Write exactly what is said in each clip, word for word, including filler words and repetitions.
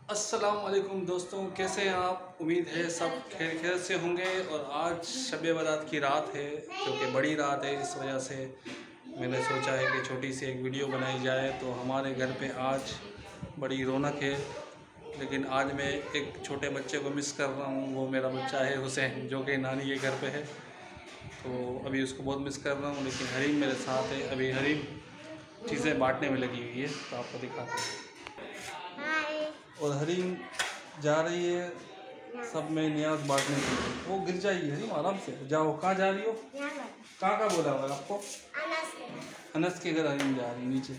अस्सलाम वालेकुम दोस्तों, कैसे हैं आप। उम्मीद है सब खैर खैर से होंगे। और आज शब बारात की रात है, जो कि बड़ी रात है। इस वजह से मैंने सोचा है कि छोटी सी एक वीडियो बनाई जाए। तो हमारे घर पे आज बड़ी रौनक है। लेकिन आज मैं एक छोटे बच्चे को मिस कर रहा हूँ। वो मेरा बच्चा है हुसैन, जो कि नानी के घर पे है। तो अभी उसको बहुत मिस कर रहा हूँ। लेकिन हरीम मेरे साथ है। अभी हरीम चीज़ें बांटने में लगी हुई है, तो आपको दिखाते हैं। और हरीम जा रही है सब में नियाज बांटने के लिए। वो गिर जाएगी हरीम, आराम से जाओ। कहाँ जा रही हो? कहाँ कहाँ बोला हुआ आपको? अनस के घर हरीम जा रही, नीचे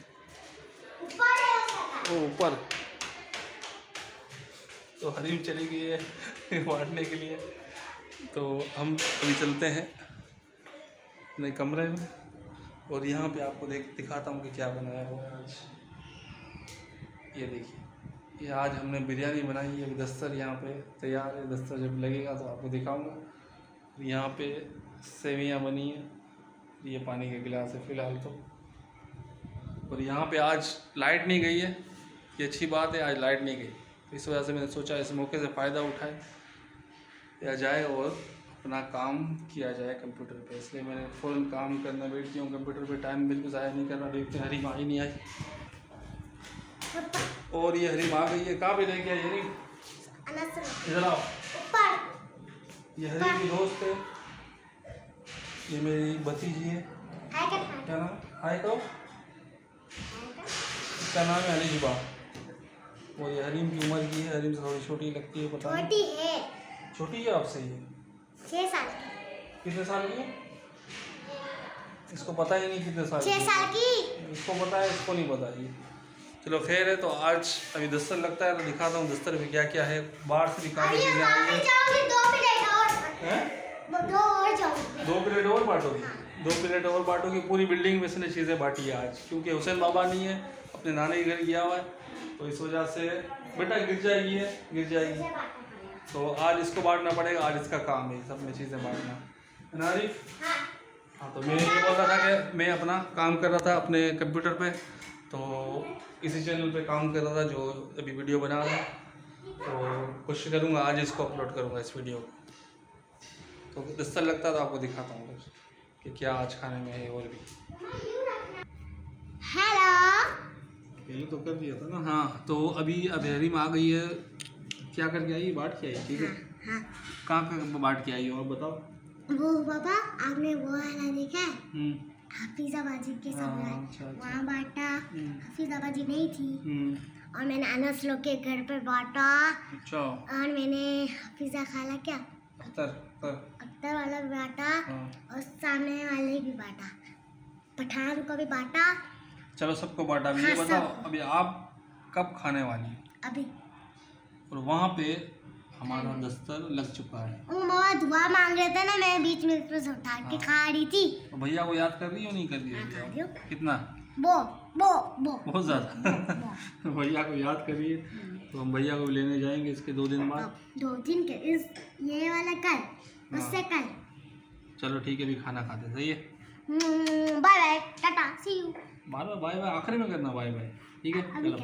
ओ ऊपर। तो हरीम चली गई है बांटने के लिए। तो हम अभी चलते हैं अपने कमरे में। और यहाँ पे आपको देख दिखाता हूँ कि क्या बनाया हुआ है आज। ये देखिए, ये आज हमने बिरयानी बनाई है। दस्तर यहाँ पे तैयार है। दस्तर जब लगेगा तो आपको दिखाऊंगा। यहाँ पे सेवियाँ बनी है। ये पानी के गिलास है फ़िलहाल तो। और यहाँ पे आज लाइट नहीं गई है, ये अच्छी बात है। आज लाइट नहीं गई, तो इस वजह से मैंने सोचा इस मौके से फ़ायदा उठाए या जाए और अपना काम किया जाए कंप्यूटर पे। इसलिए मैंने फ़ौरन काम करना बैठती हूँ कंप्यूटर पे। टाइम बिल्कुल ज़ाया नहीं करना। देखते हैं हरीम आई नहीं आई। और ये हरीम आ गई है। कहाँ पे लेके आई हरीम? इधर आओ। ये हरीम की दोस्त है, ये मेरी भतीजी है। क्या नाम? हाय कहो। इसका नाम है अली जुबा। और ये हरीम की उम्र की है। हरीम से थोड़ी छोटी लगती है, पता नहीं। छोटी है। छोटी है आपसे? ये छः साल की। कितने साल की है? इसको पता ही नहीं कितने साल की। छः साल की। इसको पता है, इसको नहीं पता। ये चलो खैर है। तो आज अभी दस्तर लगता है तो दिखाता हूँ दस्तर में क्या क्या है। बाहर से भी काफ़ी चीज़ें आई हैं। दो प्लेट और बांटोगी? दो प्लेट और बांटोगी। पूरी बिल्डिंग में इसने चीज़ें बांटी है आज, क्योंकि हुसैन बाबा नहीं है, अपने नानी के घर गया हुआ है। तो इस वजह से बेटा गिर जाएगी है, गिर जाएगी। तो आज इसको बांटना पड़ेगा। आज इसका काम है सब में चीज़ें बांटना। नारी हाँ, तो मैं ये बोल रहा था कि मैं अपना काम कर रहा था अपने कंप्यूटर पे। तो इसी चैनल पे काम कर रहा था जो अभी वीडियो बना रहा था। तो कोशिश करूँगा आज इसको अपलोड करूँगा इस वीडियो को। तो दस्तर लगता तो आपको दिखाता हूँ कि क्या आज खाने में है। और भी हेलो ये तो कर दिया था ना। हाँ, तो अभी अब हरीम आ गई है। क्या करके आई? बांट के आई। ठीक है। हाँ, कहाँ कहाँ बांट के आई और बताओ। वो पापा आपने वो वाला देखा है? हफीजा बाजी के सामने वहाँ बांटा। हफीजा बाजी नहीं थी और मैंने अनस लोग के घर पर बांटा। अच्छा। और मैंने हफीजा खाला क्या अख्तर अख्तर वाला भी बांटा और सामने वाले भी बांटा। पठान को भी बांटा। चलो सबको बांटा। हाँ, ये बताओ अभी आप कब खाने वाली? अभी। और वहाँ पे हमारा दस्तर लग चुका है। वो बाबा दुआ मांग रहे थे ना, मैं बीच में उसको उठा के खा रही थी। तो भैया को याद कर रही हो नहीं कर रही है? कितना? वो वो वो बहुत ज़्यादा भैया को याद करिए। तो हम भैया को लेने जाएंगे इसके दो दिन बाद। दो दिन के इस ये वाला कल, उससे कल। चलो ठीक है, अभी खाना खाते। सही है। Bye bye, tata, see you. Bye bye bye bye आखिरी में करना बाय बाय। ठीक है चलो।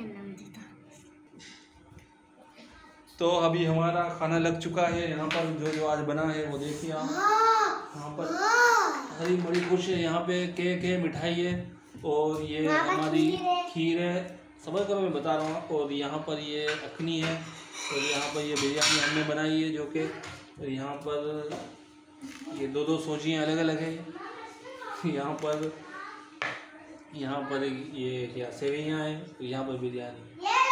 तो अभी हमारा खाना लग चुका है। यहाँ पर जो जो आज बना है वो देखिए आप। यहाँ पर हरी बड़ी खुश है। यहाँ पे केक है, मिठाई है और ये हमारी खीर है। समझ करो मैं बता रहा हूँ। और यहाँ पर ये अखनी है और यहाँ पर ये बिरयानी हमने बनाई है जो कि। और यहाँ पर ये दो दो सोचियाँ अलग अलग है। यहाँ पर यहाँ पर ये क्या सेवइयाँ हैं। तो यहाँ पर बिरयानी।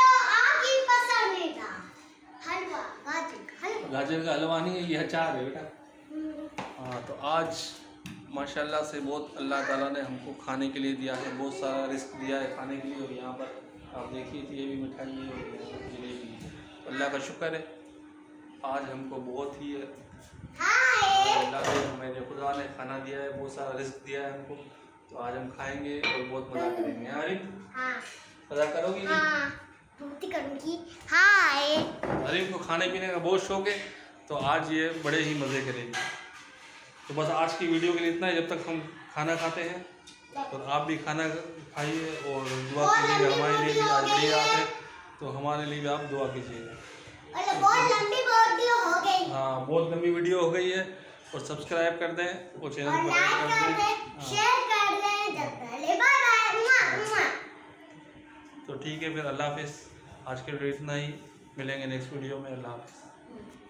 गाजर का हलवा नहीं है, ये अचार है बेटा। हाँ, तो आज माशाल्लाह से बहुत अल्लाह ताला ने हमको खाने के लिए दिया है। बहुत सारा रिस्क दिया है खाने के लिए। और यहाँ पर आप देखिए ये भी मिठाई है और जलेबी है। तो अल्लाह का शुक्र है आज हमको बहुत ही अल्लाह ने हमें जो खुदा ने खाना दिया है, बहुत सारा रिस्क दिया है हमको। तो आज हम खाएंगे और बहुत मज़ा करेंगे। हाँ, मज़ा करोगी? करूँगी। हाय, हरीम को खाने पीने का बहुत शौक है, तो आज ये बड़े ही मज़े करेगी। तो बस आज की वीडियो के लिए इतना है। जब तक हम खाना खाते हैं तो आप भी खाना खाइए और दुआ कीजिए हमारे लिए भी। आज बड़ी रात है तो हमारे लिए भी आप दुआ कीजिएगा। बहुत लंबी वीडियो हो गई। हाँ, बहुत लंबी वीडियो हो गई है। और सब्सक्राइब कर दें और चैनल को लाइक कर दें, शेयर कर दें। जब पहले बाय। तो ठीक है, फिर अल्लाह हाफिज़। आज के वीडियो इतना ही, मिलेंगे नेक्स्ट वीडियो में। अल्लाह हाफिज़।